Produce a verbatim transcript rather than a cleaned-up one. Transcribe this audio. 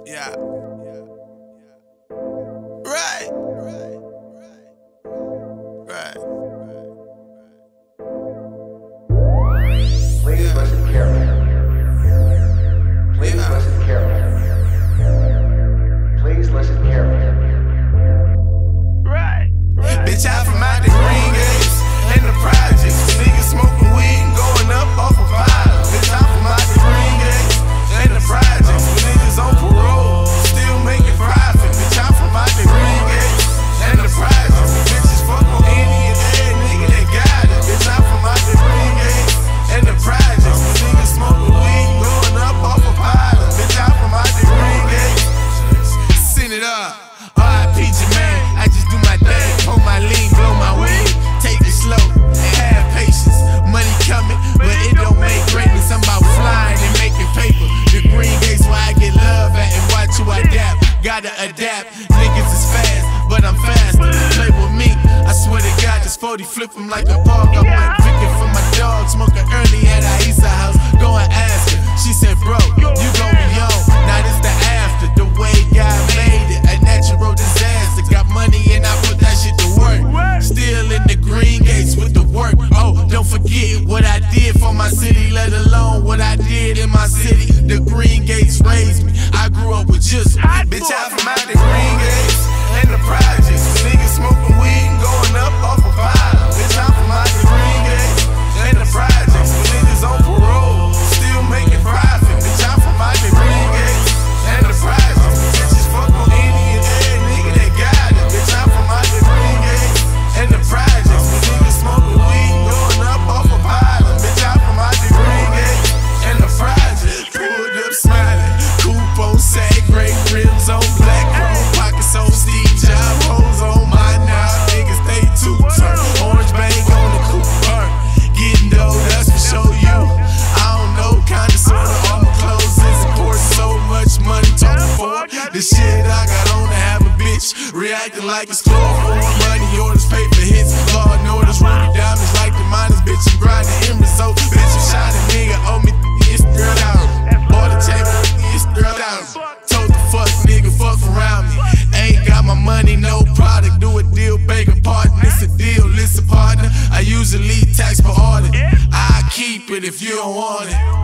Yeah. Right. Right. Right. Please listen carefully. Please listen carefully. Please listen carefully. Right. Bitch, I'm from out the green gates and the projects. Niggas smoking weed and going up off of violence. Bitch, I'm from out the green gates and the projects. With niggas on parole, still making profit. Bitch, I'm from out the green gates and the projects. Bitches fuck on any and every nigga that got it. Bitch, I'm from out the green gates and the projects. With niggas smoking weed and going up off of violence. Bitch, I'm from out the green gates. Send it up. R I P Jermaine, I just do my thing, pull my lean, blow my weed, take it slow, and have patience. Money coming, but it don't make greatness. I'm about flying and making paper. The green gates where I get love at and watch you adapt. Gotta adapt, niggas is fast, but I'm faster. Play with me, I swear to God, this forty flip him like a park. I went picking for my dog, smoking early at Aisa house. Go and ask her, she said, bro, you gon' be on. Now this the after, the way God made it, a natural disaster. Got money and I put that shit to work. Still in the green gates with the work. Oh, don't forget what I did for my city, let alone what I did in my city. The green gates raised me, I grew up with just bitch, I'm from out the green gates and the projects. Niggas smoking weed and going up off of violence. Bitch, I'm from out the green gates and the projects. Niggas on parole, still making profit. Bitch, I'm from out the green gates and the projects. Bitches fuck on any and every nigga that got it. Bitch, I'm from out the green gates and the projects. Niggas smoking weed and going up off of violence. Bitch, I'm from out the green gates and the projects. Pulled up smiling, coupe on sag, gray rims on black, chrome pockets on Steve Jobs, hoes on my now. Niggas stay two-turn, orange bang on the coupe burn. Getting dough, that's for show you. I don't know, kinda sorta, all my clothes is important. So much money talking for the shit I got on to have a bitch reacting like it's chloroform. Money orders, paper hits, law and orders, Ruby diamonds like the miners. Bitch, I'm grinding in result. Bitch, I'm shining, nigga, owe me it's the girl out. Bought a table, it's the girl out. Told the fuck nigga, fuck around me. Ain't got my money, no product. Do a deal, beg a partner. It's a deal, listen partner. I usually tax per order. I keep it if you don't want it.